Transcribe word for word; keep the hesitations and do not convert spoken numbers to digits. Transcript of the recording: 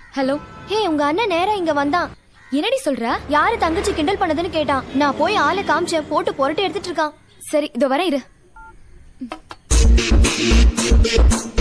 Hello. ஹே, உங்க அண்ணன் நேரா இங்க வந்தான். என்னடி சொல்ற? யாரு தங்கச்சி கிண்டல் பண்ணதுன்னு கேட்டான். நான் போய் ஆளை காமிச்சேன். போட்டு புரட்டி எடுத்துட்டு இருக்கான். சரி, இதோ வரேன் இரு.